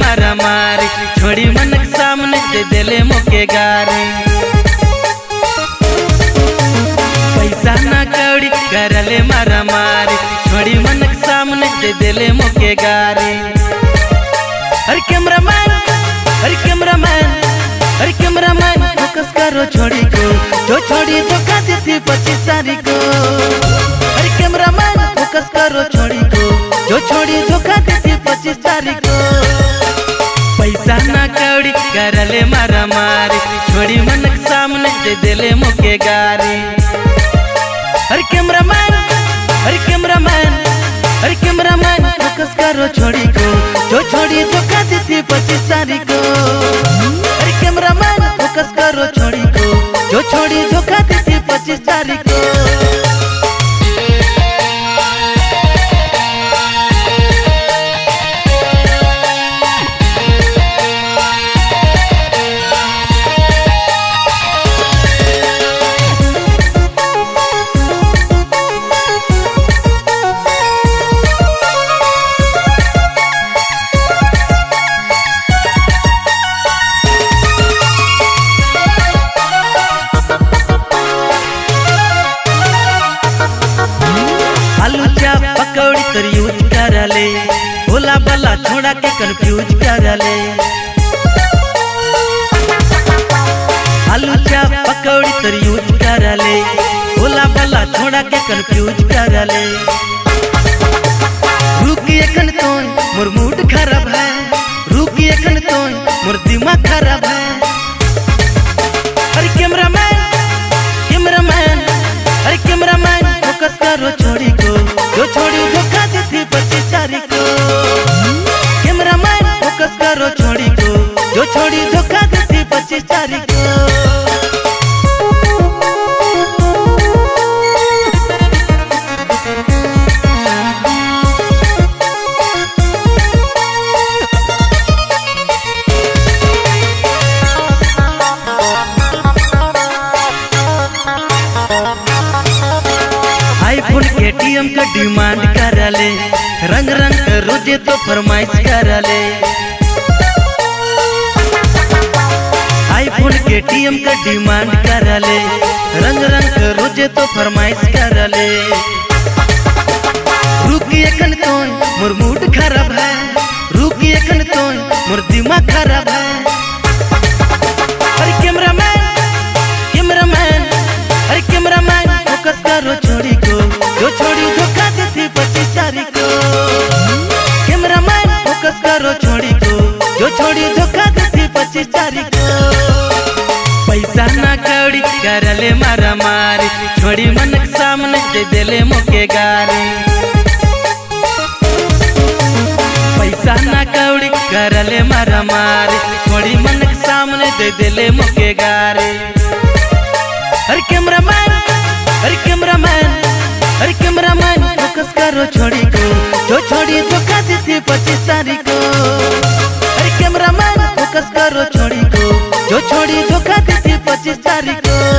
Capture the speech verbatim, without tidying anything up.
मारा मारी, छोड़ी मन के सामने दे देले मोके गारी। पैसा ना कौड़ी करले मारा मारी, छोड़ी मन के सामने दे देले मोके गारी। अरे कैमरामैन, अरे कैमरामैन, अरे कैमरामैन फोकस करो छोड़ी को, जो छोड़ी धोखा दी थी पच्चीस तारीख को। अरे कैमरामैन फोकस करो छोड़ी को, जो छोड़ी धोखा दी थी पच्चीस तारीख को। पैसा ना कौड़ी करले मारा मारी, छोड़ी मन के सामने दे देले मोके गारी। अरे कैमरामैन, अरे कैमरामैन, अरे कैमरामैन फोकस करो छोड़ी को, जो छोड़ी धोखा दी थी पच्चीस तारीख को। अरे कैमरामैन फोकस करो छोड़ी को, जो छोड़ी धोखा दी थी पच्चीस तारीख को। आलू चाप पकौड़ी तर यूज करले, भोला भला छोड़ा के कंफ्यूज करले। आलू चाप पकौड़ी तर यूज करले, भोला भला छोड़ा के कंफ्यूज करले। रुकी एखन तो मोर मूड खराब है, रुकी एखन तो मोर दिमाग खराब है। अरे कैमरामैन, कैमरामैन, अरे कैमरामैन फोकस करो छोड़ी को, जो छोड़ी धोखा दी थी पच्चीस तारीख को। कैमरामैन फोकस करो छोड़ी को, जो छोड़ी धोखा दी थी पच्चीस तारीख को। आईफोन के टीएम का डिमांड करले, रंग रंग के रोजे तो फरमाइश करले। आईफोन के टीएम का डिमांड करले, रंग रंग के रोजे तो फरमाइश करले। रुकी एखन तो मोर मूड खराब है, रुकी एखन तो मोर दिमाग खराब है। अरे कैमरामैन, कैमरामैन, अरे कैमरामैन फोकस करो छोड़ी को, जो छोड़ी धोखा दी थी पच्चीस तारीख को। कैमरामैन फोकस करो छोड़ी को, जो छोड़ी धोखा दी थी पच्चीस तारीख को। पैसा ना कौड़ी करले मारा मारी, छोड़ी मन के सामने दे देले मोके गारी। पैसा ना कौड़ी करले मारा मारी, छोड़ी मन के सामने दे देले मोके गारी। अरे कैमरामैन, अरे कैमरामैन, अरे कैमरामैन फोकस करो छोड़ी को, जो छोड़ी धोखा दी थी पच्चीस तारीख को। अरे कैमरामैन फोकस करो छोड़ी को, जो छोड़ी धोखा दी थी पच्चीस तारीख को।